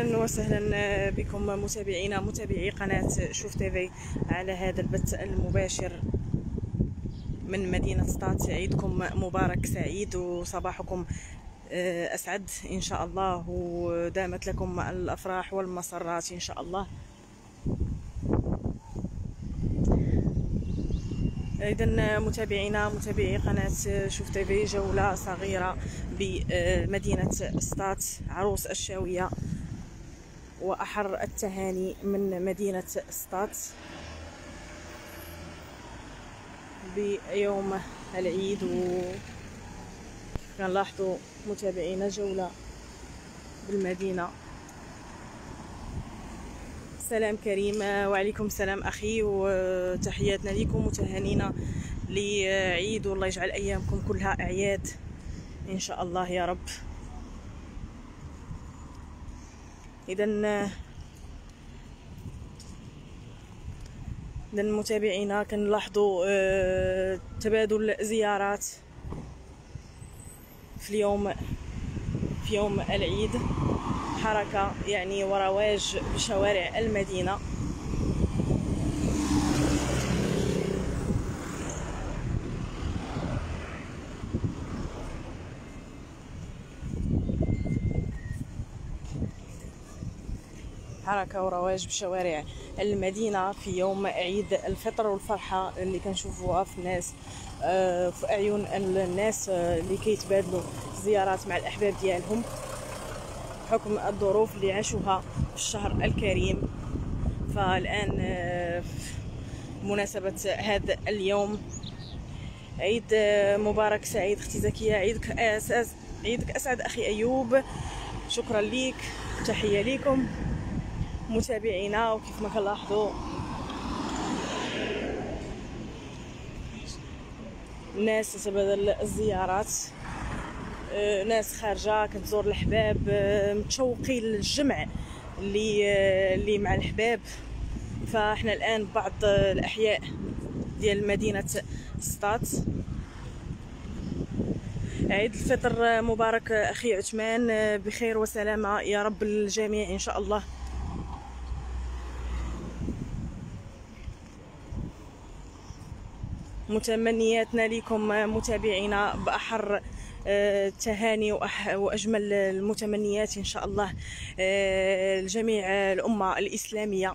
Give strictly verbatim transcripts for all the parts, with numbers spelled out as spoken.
اهلا وسهلا بكم متابعينا متابعي قناه شوف تيفي على هذا البث المباشر من مدينه سطات. عيدكم مبارك سعيد وصباحكم اسعد ان شاء الله، ودامت لكم الافراح والمسرات ان شاء الله. إذن متابعينا متابعي قناة شوف تيفي، جولة صغيرة بمدينة سطات عروس الشاوية وأحر التهاني من مدينة سطات بيوم العيد. وكنلاحظوا متابعينا جولة بالمدينة. سلام كريم، وعليكم السلام أخي، وتحياتنا لكم وتهانينا لعيد، والله يجعل أيامكم كلها أعياد إن شاء الله يا رب. إذن إذن متابعينا كنلاحظوا تبادل زيارات في اليوم في يوم العيد، حركة يعني ورواج بشوارع المدينة. حركة ورواج بشوارع المدينة في يوم عيد الفطر، والفرحة اللي كنشوفوها في الناس في أعين الناس اللي كيتبادلوا زيارات مع الأحباب ديالهم بحكم الظروف اللي عاشوها في الشهر الكريم. فالآن بمناسبة هذا اليوم عيد مبارك سعيد اختي زكية، عيدك أساس عيدك أسعد أخي أيوب، شكرا ليك، تحية ليكم متابعينا. وكيف ما كنلاحظوا الناس تتبادل الزيارات، ناس خارجه كتزور الحباب، متشوقين للجمع اللي اللي مع الحباب. فاحنا الان ببعض الاحياء ديال مدينه سطات. عيد الفطر مبارك اخي عثمان، بخير وسلامه يا رب الجميع ان شاء الله. متمنياتنا لكم متابعينا بأحر التهاني وأجمل المتمنيات إن شاء الله لجميع الأمة الإسلامية،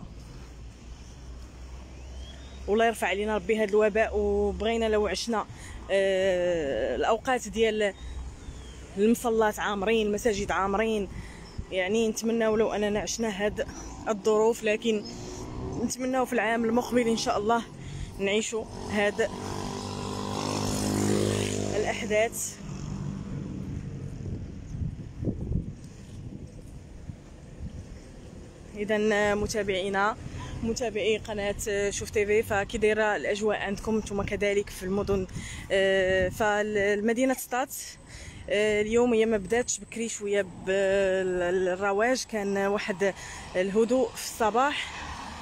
والله يرفع علينا ربي هذا الوباء. وبغينا لو عشنا الأوقات ديال المصلات عامرين، المساجد عامرين، يعني نتمناو لو أننا عشنا هاد الظروف، لكن نتمناو في العام المقبل إن شاء الله نعيشوا هاد الأحداث. إذا متابعينا متابعي قناة شوف تيفي، فكي دايره الأجواء عندكم نتوما كذلك في المدن؟ فالمدينة سطات اليوم هي ما بداتش بكري شويه بالرواج، كان واحد الهدوء في الصباح،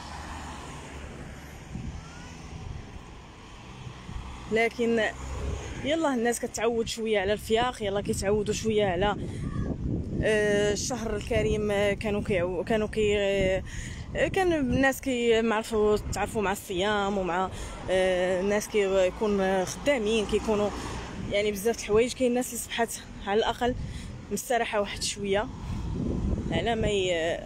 لكن يلا الناس كتعود شويه على الفياق، يلا كيتعودوا شويه على الشهر الكريم. كانوا كي كانوا كي كان الناس كيعرفوا تعرفوا مع الصيام، ومع الناس كيكون خدامين، كيكونوا يعني بزاف الحوايج. كاين الناس اللي صبحات على الاقل مستريحه واحد شويه على ما ي...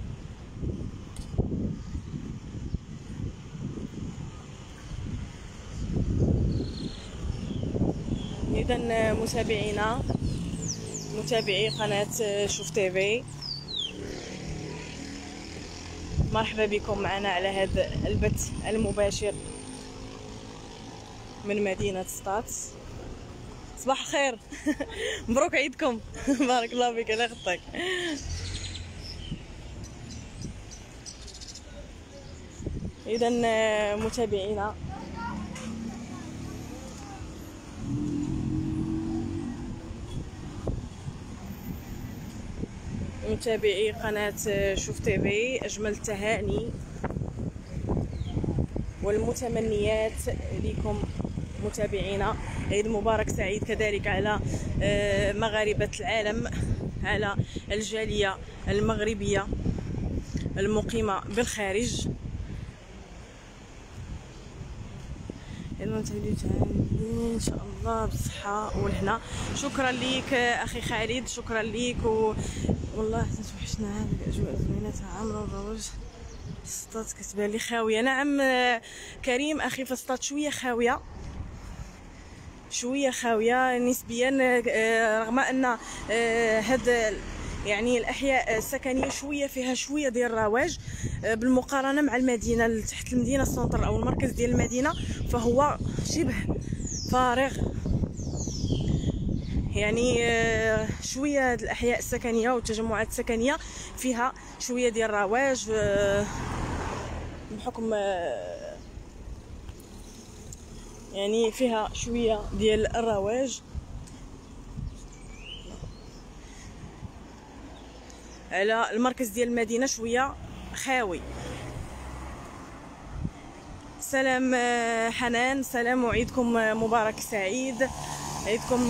إذا متابعينا متابعي قناة شوف تيفي، مرحبا بكم معنا على هذا البث المباشر من مدينة سطات. صباح الخير مبروك عيدكم بارك الله فيك، الله يخطيك. إذا متابعينا متابعي قناة شوف تيفي، أجمل التهاني والمتمنيات لكم متابعينا. عيد مبارك سعيد كذلك على مغاربة العالم، على الجالية المغربية المقيمة بالخارج. ان شاء الله بالصحة والهنا. شكرا ليك اخي خالد، شكرا ليك و... والله توحشنا هذه الاجواء الزوينه تاع عمرو الروج. السطات كتبان لي خاويه. نعم كريم اخي، فالسطات شويه خاويه شويه خاويه نسبيا، رغم ان هاد يعني الاحياء السكنيه شويه فيها شويه ديال الرواج بالمقارنه مع المدينه. تحت المدينه السونتر او المركز ديال المدينه فهو شبه فارغ، يعني شويه الاحياء السكنيه والتجمعات السكنيه فيها شويه ديال الرواج بحكم يعني فيها شويه ديال الرواج على المركز ديال المدينه شويه خاوي. سلام حنان، سلام وعيدكم مبارك سعيد، عيدكم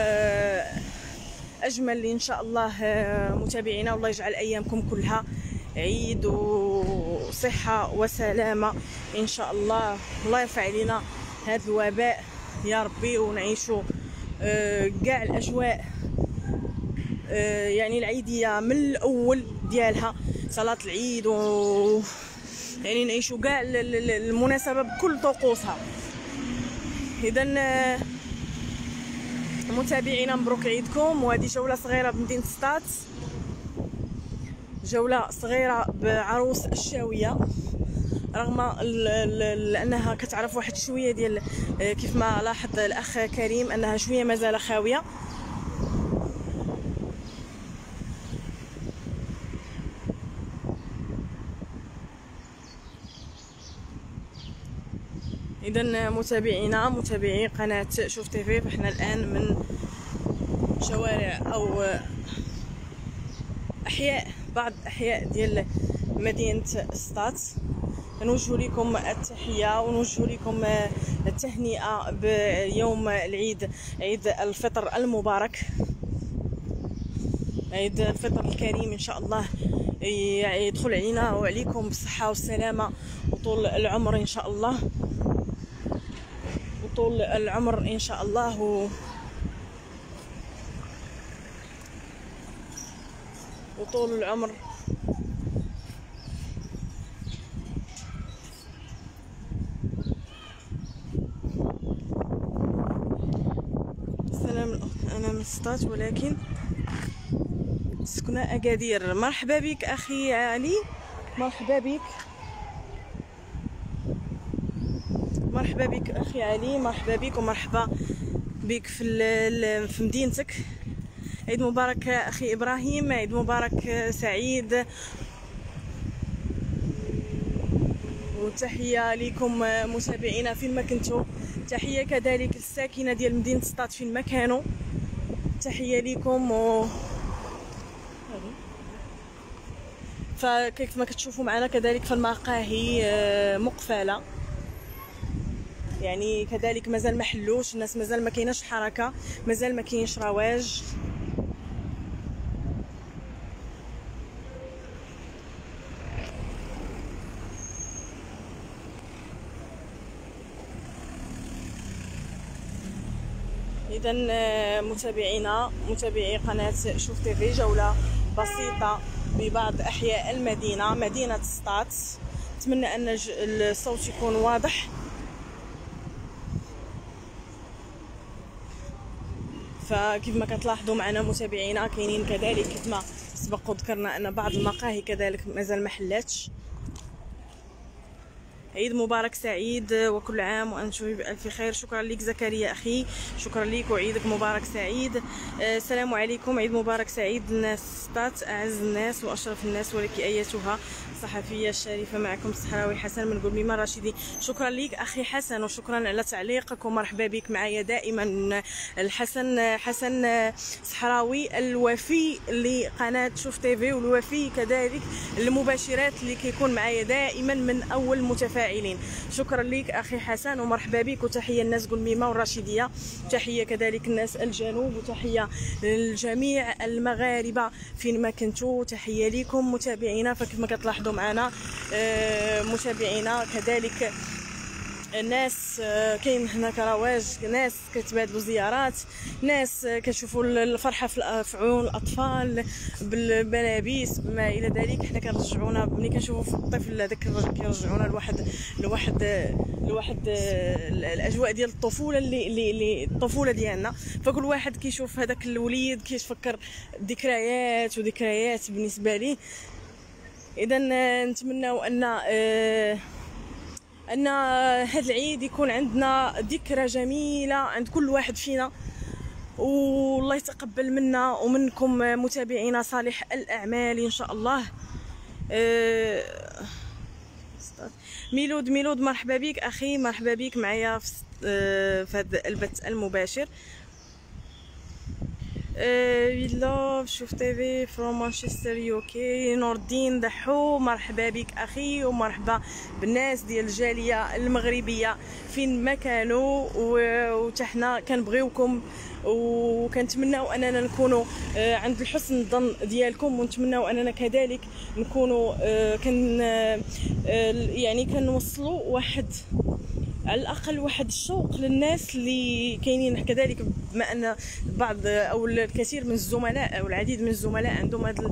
اجمل ان شاء الله متابعينا، والله يجعل ايامكم كلها عيد وصحه وسلامه ان شاء الله. الله يرفع علينا هذا الوباء يا ربي، ونعيشوا كاع الاجواء يعني العيديه من الاول ديالها، صلاه العيد، و يعني نعيشوا كاع المناسبه بكل طقوسها. اذا متابعينا مبروك عيدكم. وهذه جوله صغيره بمدينه سطات، جوله صغيره بعروس الشاويه، رغم انها كتعرف واحد شويه ديال كيف ما لاحظ الاخ كريم انها شويه مازال خاويه. اذا متابعينا متابعي قناه شوف تيفي، فاحنا الان من شوارع او احياء بعض احياء ديال مدينه سطات. نوجه لكم التحيه ونوجه لكم التهنئه بيوم العيد، عيد الفطر المبارك، عيد الفطر الكريم ان شاء الله يدخل علينا وعليكم بالصحه والسلامه وطول العمر ان شاء الله، وطول العمر ان شاء الله، و وطول العمر. السلام، انا من سطات ولكن سكنة اكادير. مرحبا بك اخي علي، مرحبا بك، مرحبا بك اخي علي، مرحبا بك ومرحبا بك في في مدينتك. عيد مبارك اخي ابراهيم، عيد مبارك سعيد، وتحيه لكم متابعينا فين ما كنتوا، تحيه كذلك للساكنه ديال مدينه سطات فين ما كانوا، تحيه لكم. و فكيف ما كتشوفوا معنا كذلك فالمقاهي مقفله، يعني كذلك مازال ما حلوش الناس، مازال ما كايناش حركه، مازال ما كاينش رواج. اذا متابعينا متابعي قناه شوف تيفي، جوله بسيطه ببعض احياء المدينه، مدينه سطات. اتمنى ان الصوت يكون واضح. فكيف ما كتلاحظوا معنا متابعينا كاينين كذلك كيف ما سبق وذكرنا ان بعض المقاهي كذلك مازال ما حلاتش. عيد مبارك سعيد وكل عام وانتم بألف خير. شكرا لك زكريا اخي، شكرا لك وعيدك مبارك سعيد. السلام عليكم، عيد مبارك سعيد الناس سطات، اعز الناس واشرف الناس ولك ايتها الصحفيه الشريفه معكم الصحراوي حسن من قلميمه رشيدي. شكرا ليك اخي حسن وشكرا على تعليقك ومرحبا بك معايا دائما. الحسن حسن صحراوي الوفي لقناه شوف تيفي والوفي كذلك المباشرات اللي كيكون معايا دائما من اول المتفاعلين. شكرا ليك اخي حسن ومرحبا بك وتحيه الناس قلميمه والرشيديه، تحيه كذلك الناس الجنوب وتحيه للجميع المغاربه فين ما كنتوا. تحيه ليكم متابعينا. فكما كتلاحظوا معنا متابعينا كذلك الناس كاين هناك رواج، ناس كتبادلوا زيارات، ناس كتشوفوا الفرحه في عيون الاطفال بالملابس بما الى ذلك. حنا كنرجعونا ملي كنشوفوا الطفل هذاك كيرجعونا لواحد لواحد لواحد الاجواء ديال الطفوله اللي اللي الطفوله ديالنا. فكل واحد كيشوف هذاك الوليد كيتفكر ذكريات وذكريات بالنسبه ليه. اذا نتمناو ان ان هذا العيد يكون عندنا ذكرى جميله عند كل واحد فينا، والله يتقبل منا ومنكم متابعينا صالح الاعمال ان شاء الله. ميلود ميلود مرحبا بك اخي، مرحبا بك معايا في هذا البث المباشر. وي لاف شوف تيفي فروم مانشستر يو كي. نور الدين ضحو مرحبا بك اخي ومرحبا بالناس ديال الجاليه المغربيه فين ما كانوا، وتحنا كنبغيوكم وكنتمناو اننا نكونوا عند الحسن الظن ديالكم، ونتمناو اننا كذلك نكونوا كن يعني كنوصلوا واحد على الاقل واحد الشوق للناس اللي كاينين كذلك، بما ان بعض او الكثير من الزملاء او العديد من الزملاء عندهم هذا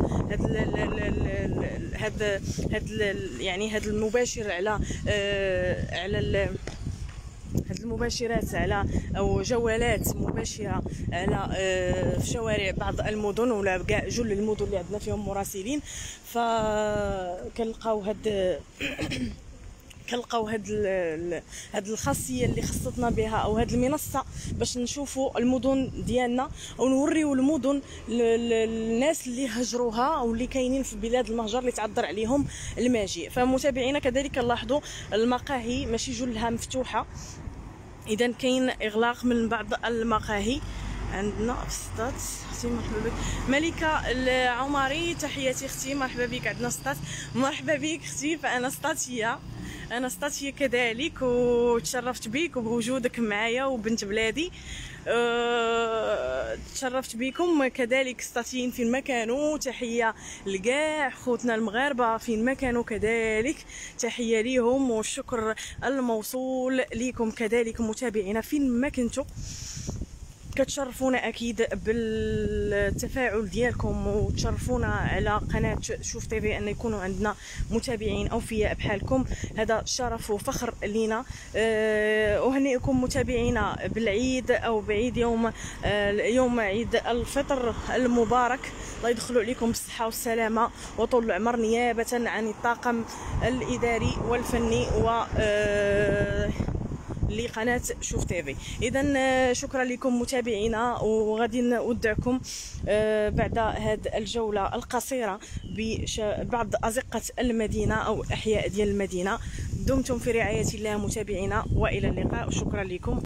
هذا هذا يعني هذا المباشر على على هاد المباشرات على او جولات مباشره على في شوارع بعض المدن ولا كاع جل المدن اللي عندنا فيهم مراسلين. فكنلقاو هاد كنلقاو هاد هاد الخاصيه اللي خصتنا بها او هاد المنصه باش نشوفوا المدن ديالنا ونوريو المدن للناس اللي هجروها او اللي كاينين في بلاد المهجر اللي تعذر عليهم المجيء. فمتابعينا كذلك كنلاحظوا المقاهي ماشي جلها مفتوحه، اذا كاين اغلاق من بعض المقاهي عندنا في السطات. اختي مرحبا بك. ملكه العمري تحياتي اختي، مرحبا بك عندنا سطات. مرحبا بك اختي، فانا سطاتيه انا سطاتيه كذلك وتشرفت بك وبوجودك معايا وبنت بلادي. أه تشرفت بكم كذلك سطاتيين فين ما كانوا. تحيه لكاع خوتنا المغاربه فين ما كانوا كذلك، تحيه ليهم والشكر الموصول ليكم كذلك متابعينا فين ما كنتوا. كتشرفونا اكيد بالتفاعل ديالكم وتشرفونا على قناه شوف تيفي ان يكونوا عندنا متابعين اوفياء بحالكم. هذا شرف وفخر لينا. أه اهنئكم متابعينا بالعيد او بعيد يوم أه يوم عيد الفطر المبارك. الله يدخلوا عليكم بالصحه والسلامه وطول العمر نيابه عن الطاقم الاداري والفني و أه لقناه شوف تيفي. اذا شكرا لكم متابعينا وغادي نودعكم بعد هذه الجوله القصيره ببعض ازقه المدينه او احياء ديال المدينه. دمتم في رعايه الله متابعينا والى اللقاء وشكرا لكم.